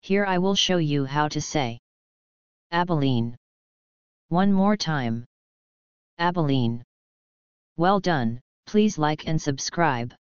Here I will show you how to say abilene. One more time. Abilene. Well done, please like and subscribe.